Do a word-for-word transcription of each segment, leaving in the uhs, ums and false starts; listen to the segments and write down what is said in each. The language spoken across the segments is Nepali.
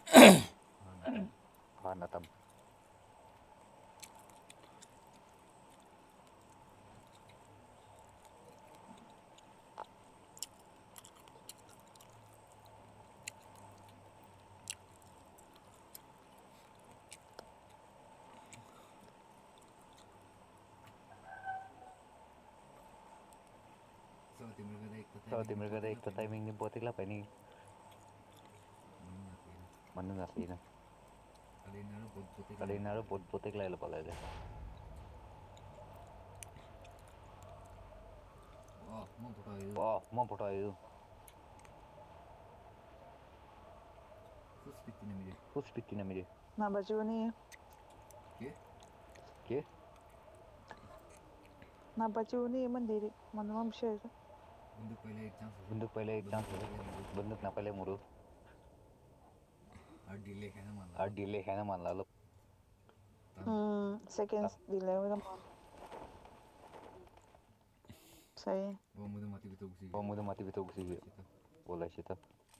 Hana tam. So timer kada ekta timing ni botik la pani. Manu nasi na. Kali naro bot botik la ila pala de. Wow, mau photo ayu. Who's speaking na mire? Na baju ni. Ke? Ke? Na baju ni mandiri. Manam share. बंदूक पहले एक चांस बंदूक ना पहले मुरो आठ डिले है ना मान ला आठ डिले है ना मान ला लो हम्म seconds delay होगा मान सही वो मुझे माती बितो गुसी वो मुझे माती बितो गुसी बोला शिता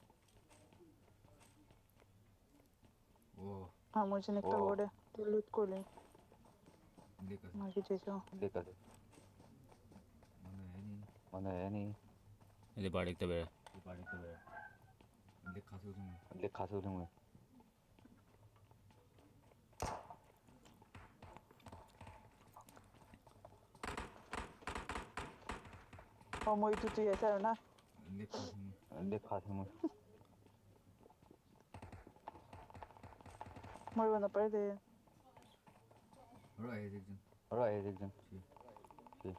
वो हाँ मुझे निकता बोले दिल्ली को ले मागी चीज़ों देखा से मने है नहीं मने है नहीं इधर बाढ़ एक तबेरा ये बाढ़ एक तबेरा देख खासू तुम देख खासू तुम और मोई तू तू ऐसा है ना देख खासू देख खासू तुम मोई बंदा पढ़ दे और आए देख जन और आए देख जन जी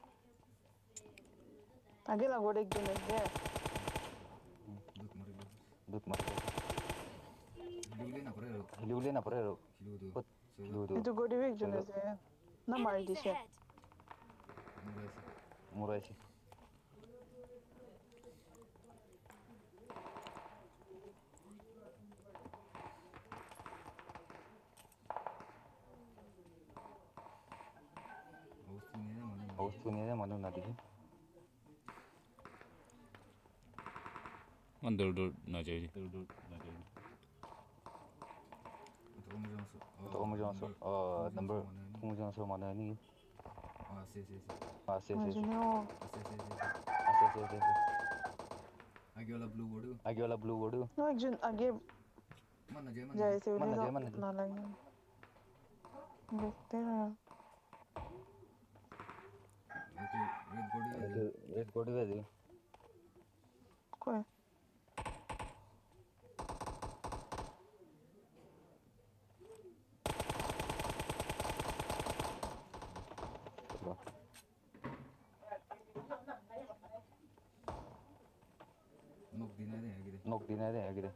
आगे लगो देख जन है दूध मर गया दूध मर गया हिलूले ना पड़े रो हिलूले ना पड़े रो हिलू दो हिलू दो itu godi week jone se na mari dishe मुराइसी हाउस सुनिए ना मनु ना दिखे मन दूर दूर ना चाहिए दूर दूर ना चाहिए तो मुझे आंसर आ नंबर मुझे आंसर माना नहीं हाँ से से से हाँ से से से से से से से आगे वाला ब्लू बोर्ड आगे वाला blue board no ek jun age मन जय मन jai se मन ule जय मन na lagi देखते हैं रेड बोर्ड रेड बोर्ड है जी कोई नोक दिना दे आगे दे नोक दिना दे आगे दे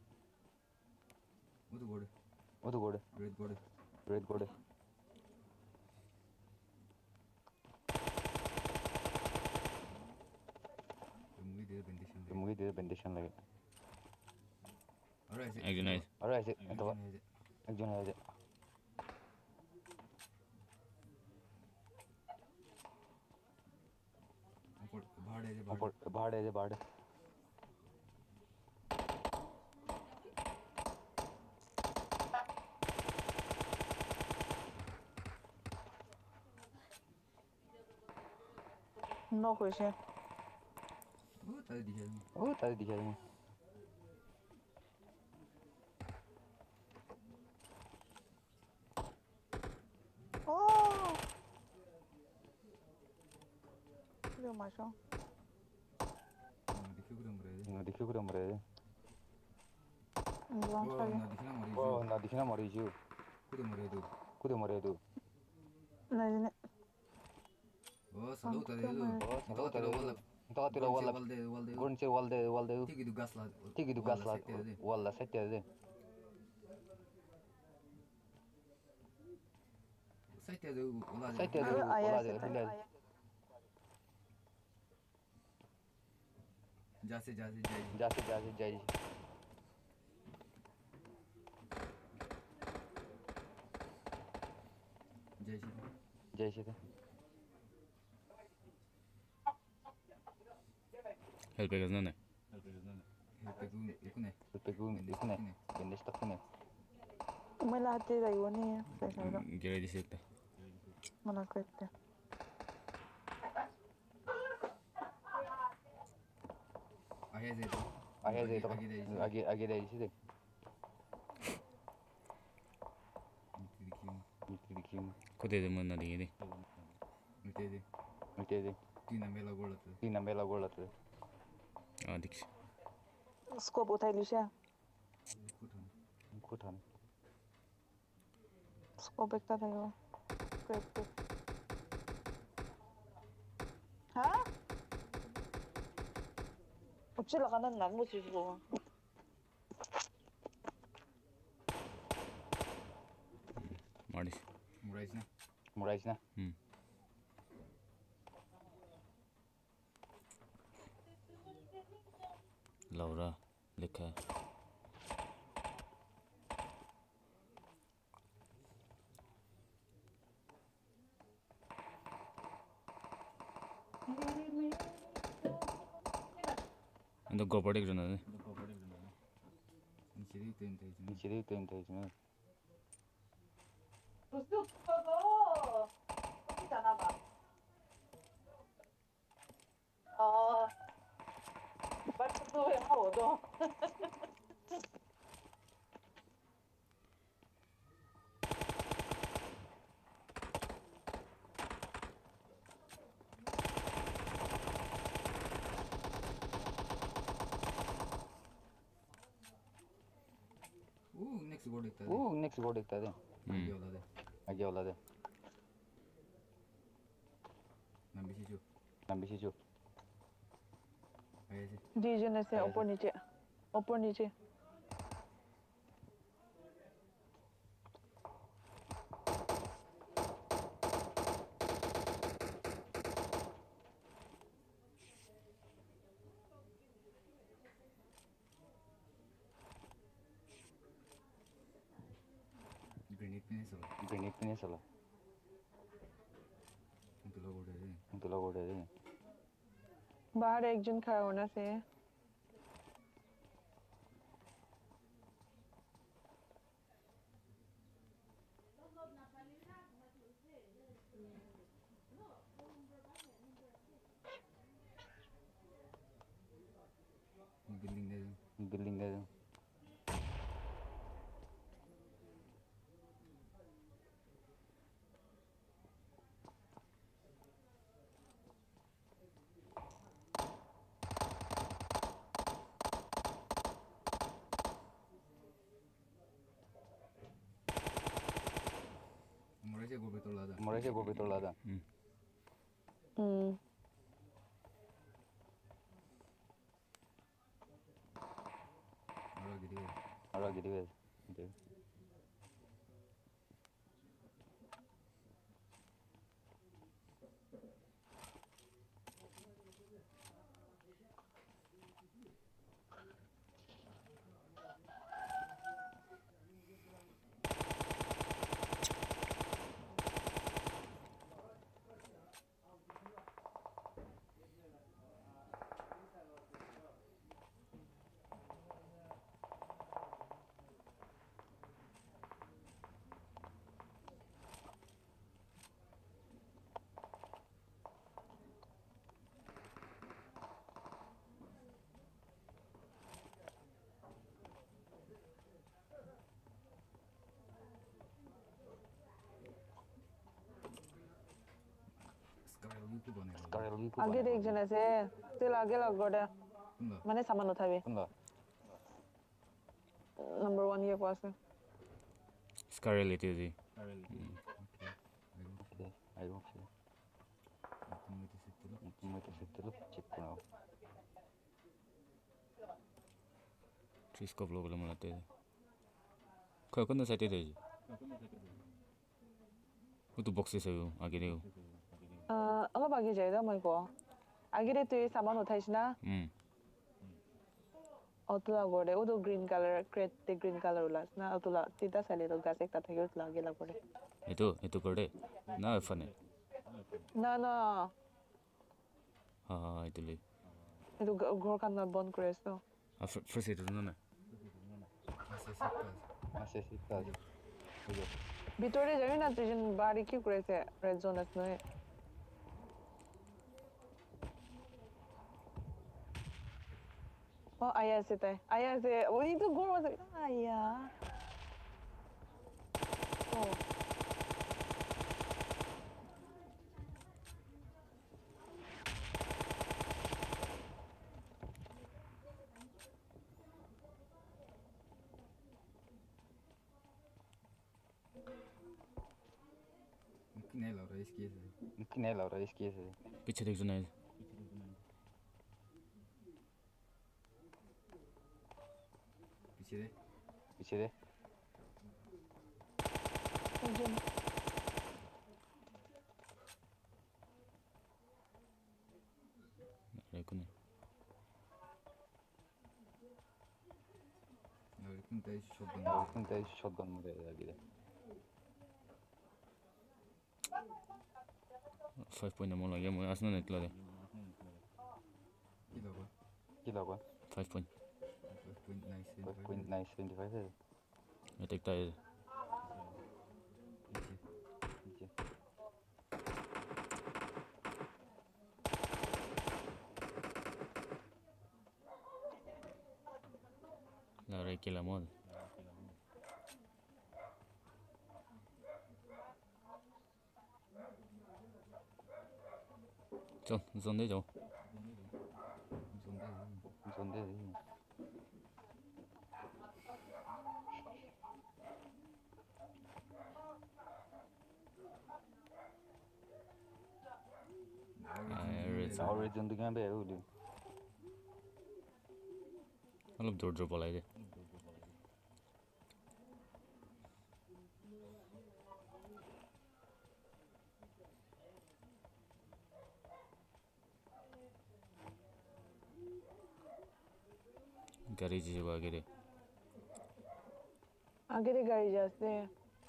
वो तो बोर्ड वो तो board red board red board मुझे दे बेंडिशन मुझे दे बेंडिशन लगे और ऐसे एक जन है और ऐसे तो एक जन है ऊपर भाड़ है जे भाड़ भाड़ है जे भाड़ no kuise ओ तारे दिखाई ओ तारे दिखाई oh lo macho देखियो कुछ मरे ना देखियो कुछ मरे Buang ओ sekali. ना दिखना मरी ओ ना दिखना मरी जो कुछ मरे दो कुछ मरे दो Nah ini. ओ सलो तारे दो ओ सलो तारे वाला तो तेरा वाला गुण से वाल दे वाल दे ठीक है तू गैस ला ठीक है तू गैस ला वाला सेट दे सेट दे वाला सेट दे वाला दे जासे जासे जाए जासे जासे जाए जय श्री जय श्री हेल्प करना ना हेल्प करूँ एक ने Pegu ikune. Bandage takune. May lahat din tayo niya. Gire di sekta. Malakit niya. Ahe zai to. Ahe zai to. Age age da shi dai. Kode de mun na di. Mutede. Mutede. Tina mela golat. Tina mela golat. Ah diksh. Scope उठाइली छे कुठान स्कोप एकता थियो क्रेक हाँ उच्च लगाना नाम चीज को मारिस मुराइस ना मुराइस ना हम्म लौरा लिखा है Ando gopadik jana ne Nichiri tenta is nichiri tenta is ne Ustu kogo kita nama Oh But tu yang mau tu Ooh, next board ikta de. Ooh, next board ikta de. Age wala de. Age wala de. Nambi si jo. Nambi si jo. Aye se. Region से ऊपर नीचे ऊपर नीचे Grenade पे नहीं चला Grenade पे नहीं चला तुला गोड़े दे तुला गोड़े दे बाहर एक जन खड़ा होना से बिल्डिंग दे बिल्डिंग दे Moraise go betul ada. Moraise go betul ada. Hmm. Hmm. Ara gidi. Ara gidi. Gidi. आगे देख जने से तेल आगे लग गया मैंने सामान उठावे नंबर वन ये पास है स्कार लेते जी I don't see. Ultimate settle. Ultimate settle. Check now. Three scope लोग लगाते हैं क्या करना चाहते थे जी वो तो बॉक्स से हो आगे देखो अलग आगे जाएगा मेरे को आगे रे तो ये सामान उठाई ना हम्म और तो लागोड़े वो तो ग्रीन कलर क्रेट ते ग्रीन कलर उलास ना और तो ला तीता साले तो गासे एक ताथे उठ लागे लागोड़े ये तो ये तो करे ना फन है ना ना हाँ हाँ ये तो ले ये तो घर का ना बंद करे सो हाँ फिर से तो ना Necesitas. Oye. Vittoria jawi na tujin bari ki kure se red zone at noe. Oh aya se tai. Aya se. Oni to gor was aya. Oh. नहीं लग रहा है इसकी से नहीं लग रहा है इसकी से पीछे देख सुनाई पीछे दे पीछे दे देखो नहीं लेकिन तेज शॉटगन लेकिन तेज शॉटगन मुझे लगी है five point mo lagi mo asna net lade kilo ba kilo ba five point five point nine five point nine seven five है attack ta है नीचे la re que la mod चल जोंदे जाओ जोंदे जोंदे और जिंदगी में है उली मतलब दूर दूर बोला है गाड़ी जी आगे रे आगे रे गाड़ी जाते हैं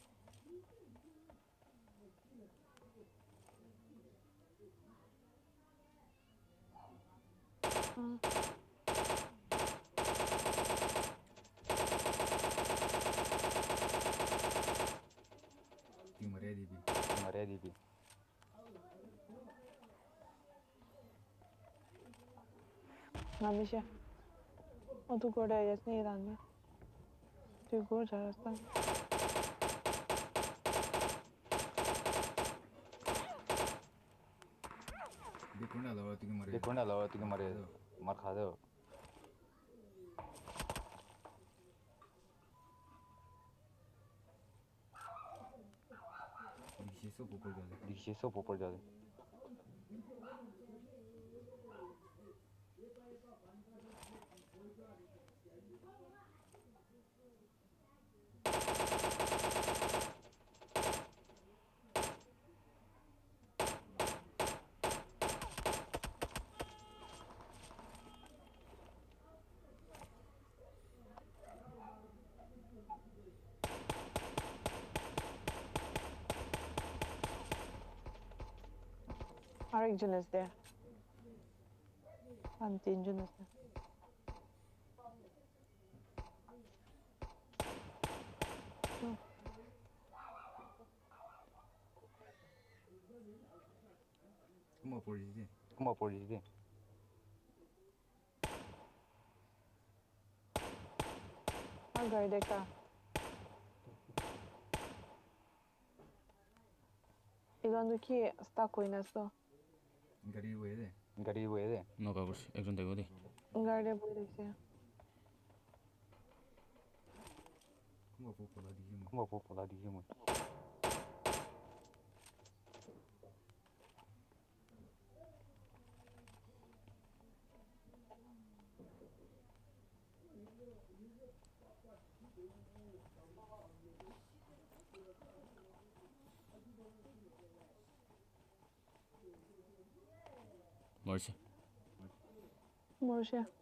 टीम रेडी भी टीम रेडी भी Namisha. O tu går där just nedan. Du går där nästan. देखो ना लगा तू के मरे देखो ना लगा तू के मरे मार खा दे दिखिए सब ऊपर जा दे दिखिए सब ऊपर जा दे আরেকজন আছে there. আর তিনজন আছে Come on, police. Come on, police. আর গাড়ি দেখা 이건 키 스타코 이났어 गाड़ी हुए थे गाड़ी हुए थे नो का कुछ एक जन देखो दे गाड़ी बोले Como vou pular de rima? Como vou pular de rima? Marcia. Marcia.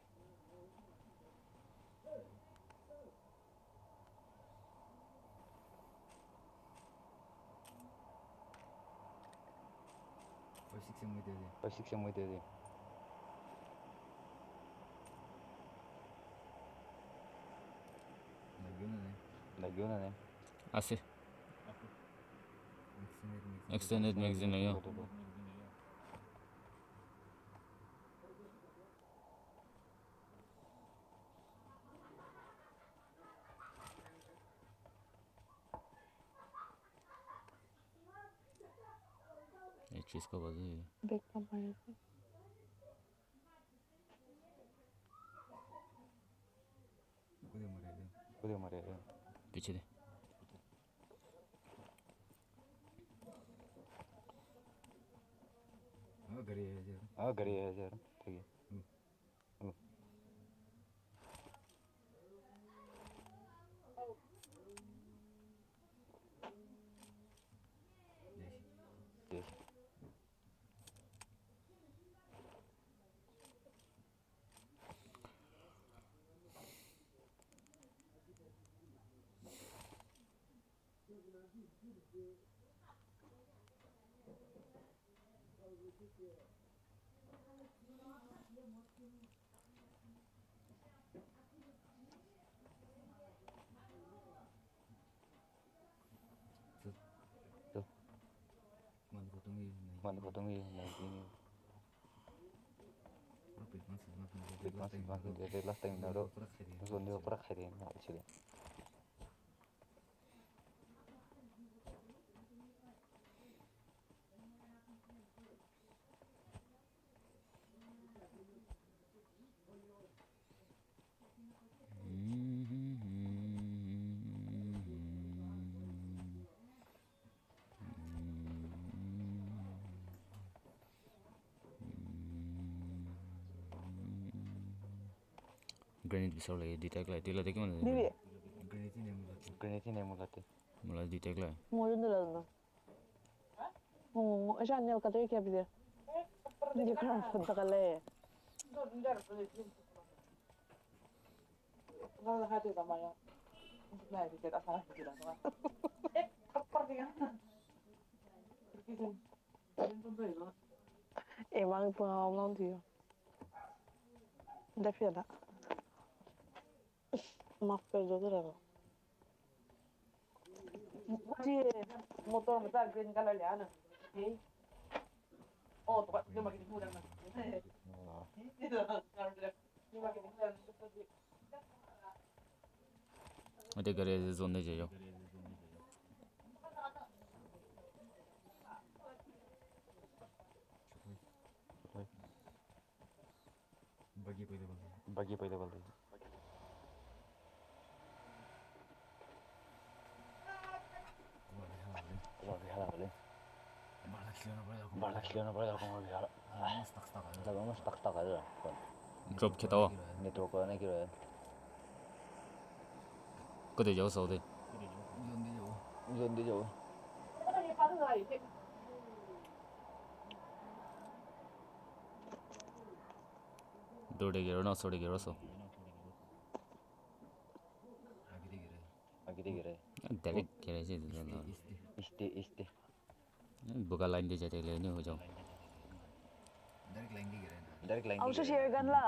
Pode ser muito dele. Pode ser muito dele. घेऊ न नाही असे एक्सटेंडेड मॅगझिन आहे एक चीज का बाजू है बैक पंप है उधर मरे पीछे दे हाँ गरी है यार हाँ गरी है यार ठीक है Mana potong ini lagi ini. Masih masih jadi last time nado. Zone dia pernah kiri ni actually. Grenade बिसाउ लगे डिटेक्ट लाई तिला देख्यो भने दिवे ग्रेनेड नै मुलाते ग्रेनेड नै मुलाते मलाई डिटेक्ट लाई मोजन दिला oh aja nyel kata iki abis dia dia kan sudah kale kalau hati sama ya nah itu kita salah tidak sama eh seperti kan emang pengalaman dia udah fiada maaf kerja tu dah dia motor besar green color dia ana eh oh tu dia makin mudah kan itu kan dia makin mudah अते गरे जोन नै जायो बगी पहिले बोल्दै बगी पहिले बोल्दै Balak lihat apa ya kamu lihat? Tapi mas tak tak aja. Drop खेताओ Network mana kira? कतै जाऊ सौदे Zone dia jauh. दौड़े गिरो न सोड़े गिरो सो Lagi dia kira. डायरेक्ट गिरे चाहिँ Isti isti. बुका लाइन दे जाते ले नि हो जाऊ Direct line dia kira. Direct line. Aku share kan lah.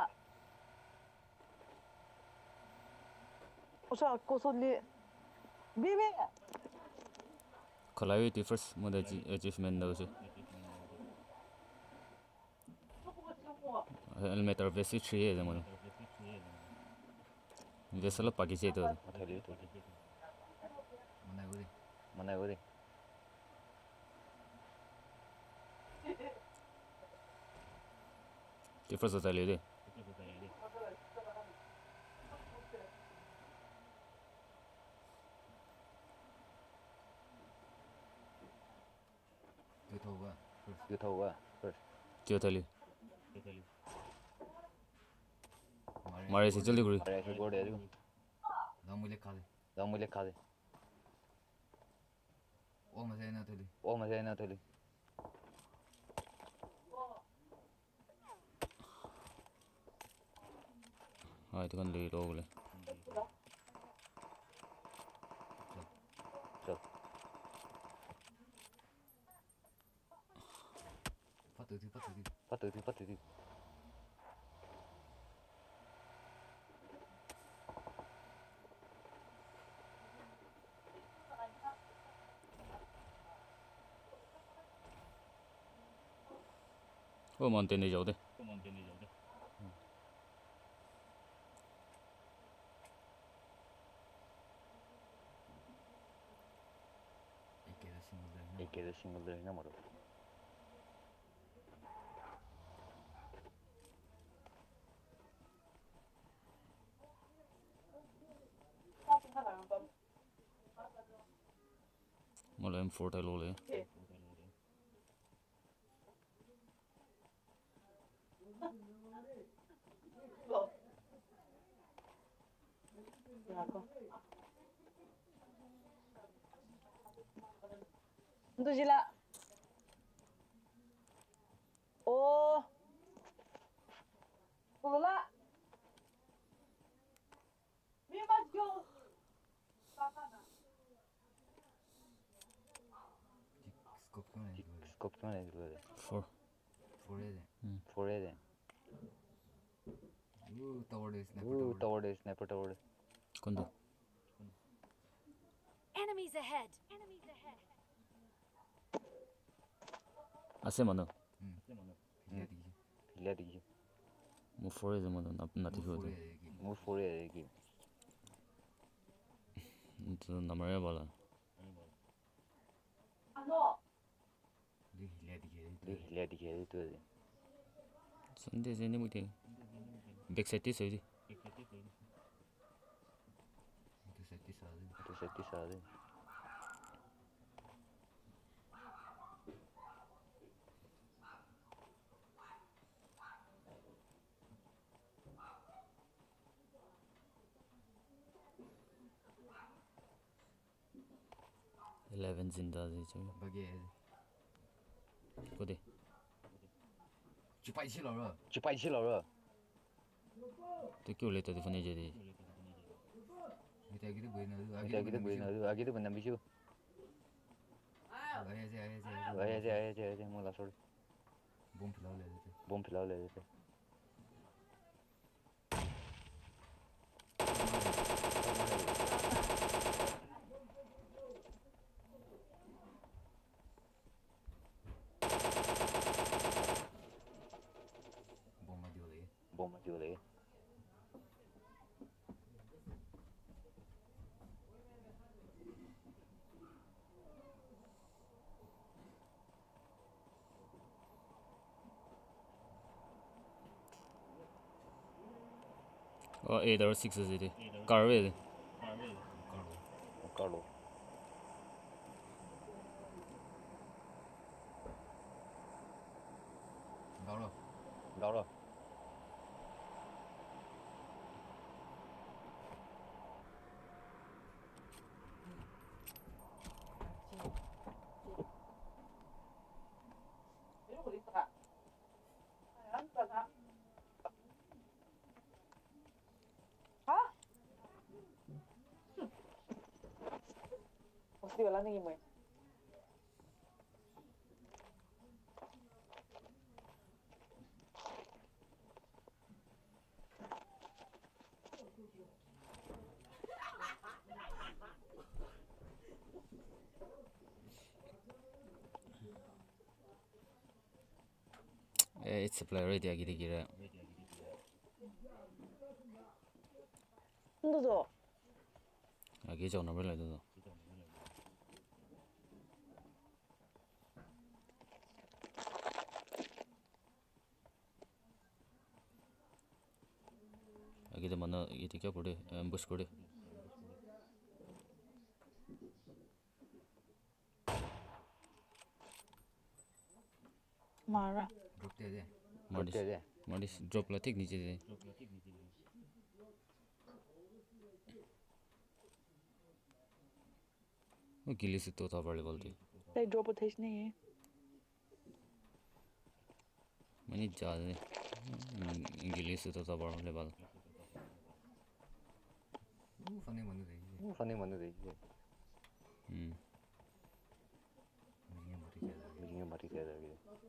Usah aku soli. Bibi. खलायो त्यो फर्स्ट म त अचिभमेन्ट दउछु हेलमेट और बेसी थ्री है जमन जसला पाकी चाहिँ त Mana guri? Mana guri? त्यो फर्स्ट चाहिँ लियो दे Dia tahu apa? Dia tahu apa? First. त्यो थली मारे से जल्दी गुरी Ada yang gede itu. Dah mulai kali. Dah mulai kali. Oh masih ada tadi. Oh masih ada tadi. हाँ itu kan lebih low boleh Cok. Patut itu, patut itu. Patut itu, patut itu. Ô mountain đi dấu đi. A K da single da na maro. मलाई M four टाइल होले. Itu sila. Oh. Pulula. We must go. Scope kau ni. Scope kau ni dulu. Four. Four है. Hmm. Four है. Ooh, tower deh, sniper tower. Ooh, tower deh, sniper tower. Kondo. Enemies ahead. Enemies ahead. Ase mana? Hmm. Lihat di. Lihat di. Mo four है mana ना ना ठीक हो तो. Mo four है कि. तो नंबर है वाला. Ano? Lihat di. Lihat di itu. Sunday से नहीं मुझे. Back side is होगी. Itu seti sahade. Itu seti sahade. Eleven जिंदा है जो. Bagi. को दे. Cepat isi lara. Cepat isi lara. तो क्यों लेते थे फने जदी. Kita kita boleh nak. Kita kita boleh nak. Kita boleh nak bisu. Ayah je, ayah je. Ayah je, ayah je, ayah je. Mula sorry. Bom pilau le leते. Bom pilau le leते. Bom mati oleh. Bom mati oleh. और eight और six है जी. कारवे है. Carlo. Laura. Laura. Ini boleh tak? Ayam tak? Hah? Mesti wala ni mo. It's a player ready आगे देखिए. Hindi to. आगे जाओ नंबर ले दो. आगे तो मना ये क्या कोड़े एम्बुश कोड़े. Mara. Drop deh deh. मारिस. मारिस ड्रॉप ला ठीक नीचे दे. वो गिली से तो था बड़े बोलते. They drop it is नहीं है. मैंने ज़्यादा गिली से तो था बड़े बोल. Ooh, funny manu deh. Ooh, funny manu deh. Hmm. Mujhe mati kya lagi. Mujhe mati kya lagi.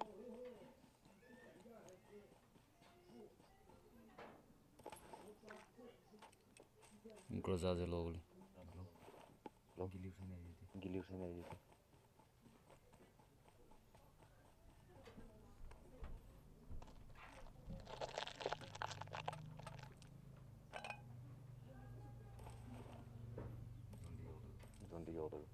Groza de logo. Lo. Gili usne nahi thi. Gili usne nahi thi. Zone दिया होता है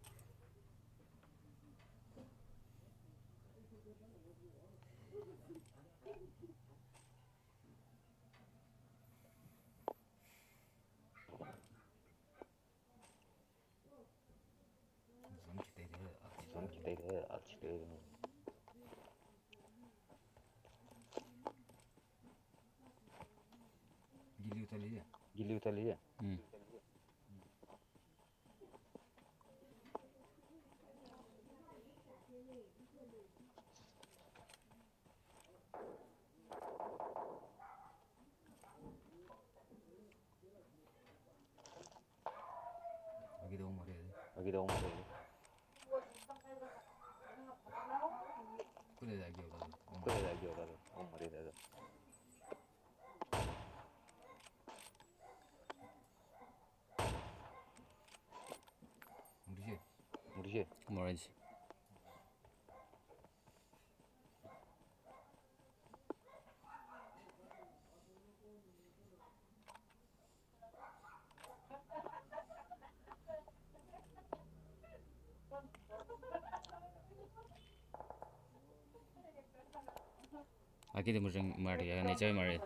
ज़ोन कितने हैं अच्छे हैं गिली उतर लिया गिल्ली उतर लिया हम्म आगे दो मरे आगे दो मरे कुले जाके होगा कुछ जाके होगा तो वो मरे थे मुझे मुझे Morange. Aquí tenemos en María, en Echai María.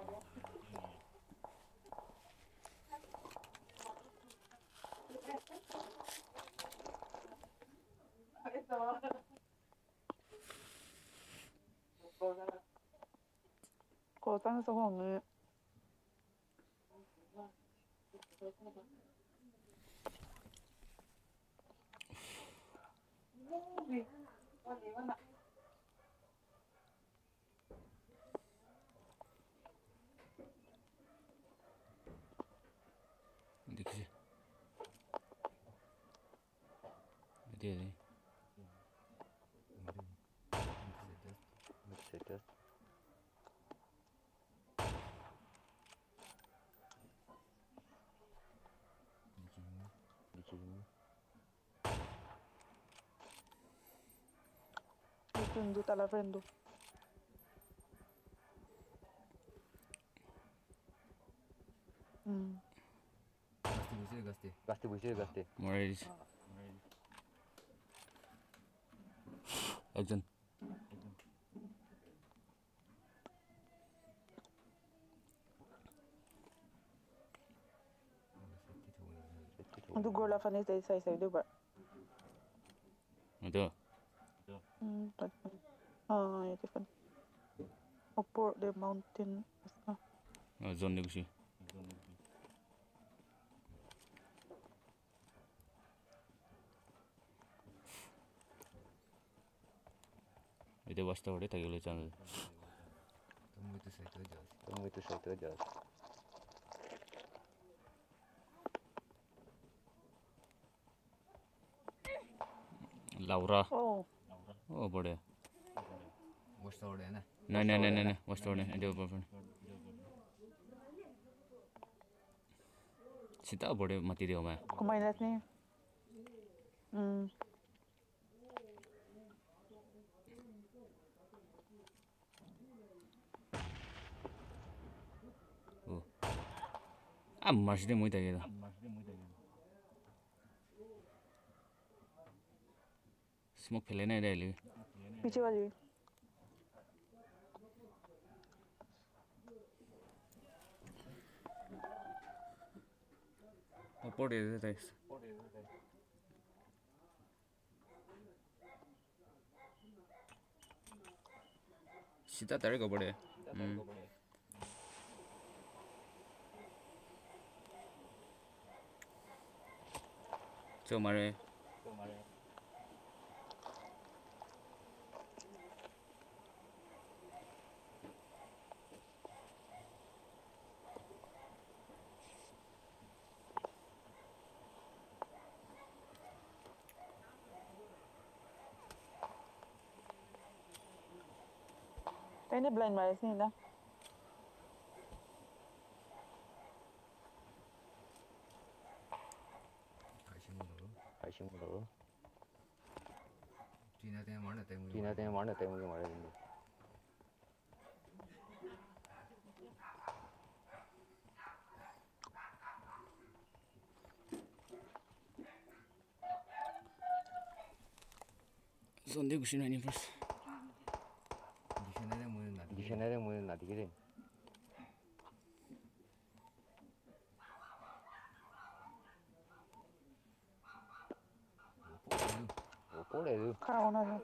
Có tăng số hồng nữa. देखिए दे दे मुझसे तो देखिए Prendo, tá lá prendo. Hmm. गास्ते बुझे गास्ते गास्ते बुझे गास्ते Morange. একজন Du går la fan inte säga säg du bara. itu Hmm. Ah, ya det fan. Up the mountain. oh, zone negosi itu basta ore tagilo channel तुम भी तो सही तो जाओ तो मैं तो सही तो जा Laura Oh. oh बढिया वो स्टोर है ना नहीं नहीं नहीं नहीं बasta ore itu apa Sita बढिया mati dia ma Kumain natin niya. Hmm. oh ah masih dia muito gitu smoke फैले नहीं रहे पीछे वाली. ऊपर दे देता है सीधा तारे को पड़े जो मारे Tayo ni blind maris nila. Kashi में लो आशी में लो चीना ते मारना ते मुझे चीना ते मारना ते मुझे मारे देंगे donde cuscino ni pues. Dictionary mo na. Dictionary mo na digire. Por ele. Cara, ona.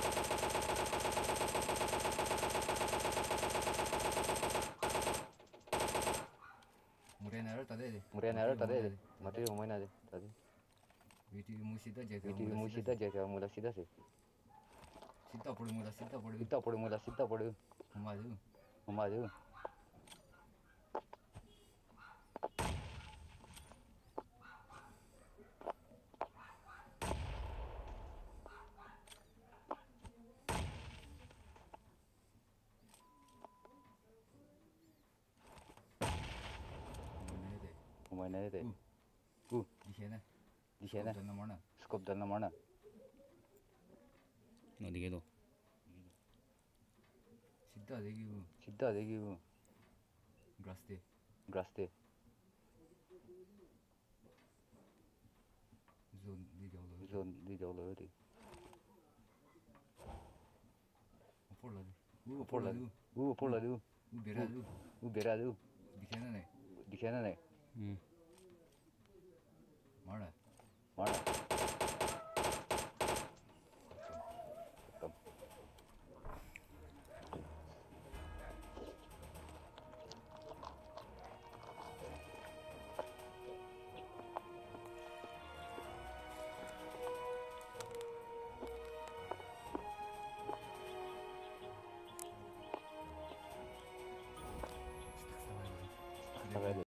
Murena를 따대. Murena를 따대. Mati rumah na de. Tadi. Viti musida jaga. Viti musida jaga mula sida se. Sita pode mula sita pode. Sita pode mula sita pode. Maju. Maju. Rumah na de. Uh. Dictionary. Dictionary. Jangan mana. Scope dan mana? 어디게도. Sita lagi bu. Sida lagi bu. Grass day. Grass de. Zone di jauh. Zone di jauh lagi de. Upor lagi. Bu Upor lagi. Uh, upor lagi. Bu berat bu. Uh, berat tu. Dictionary. Dictionary. 음. Mana. Mana?